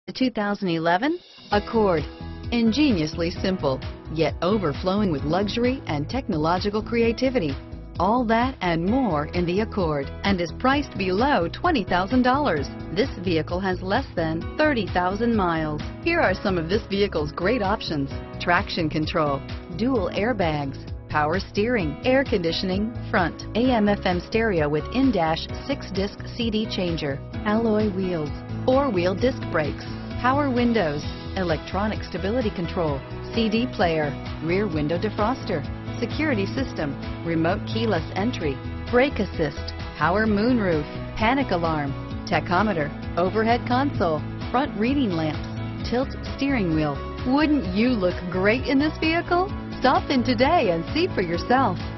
The 2011 Accord. Ingeniously simple, yet overflowing with luxury and technological creativity. All that and more in the Accord, and is priced below $20,000. This vehicle has less than 30,000 miles. Here are some of this vehicle's great options: traction control, dual airbags, power steering, air conditioning, front, AM/FM stereo with in-dash 6-disc CD changer, alloy wheels, 4-wheel disc brakes, power windows, electronic stability control, CD player, rear window defroster, security system, remote keyless entry, brake assist, power moonroof, panic alarm, tachometer, overhead console, front reading lamps, tilt steering wheel. Wouldn't you look great in this vehicle? Stop in today and see for yourself.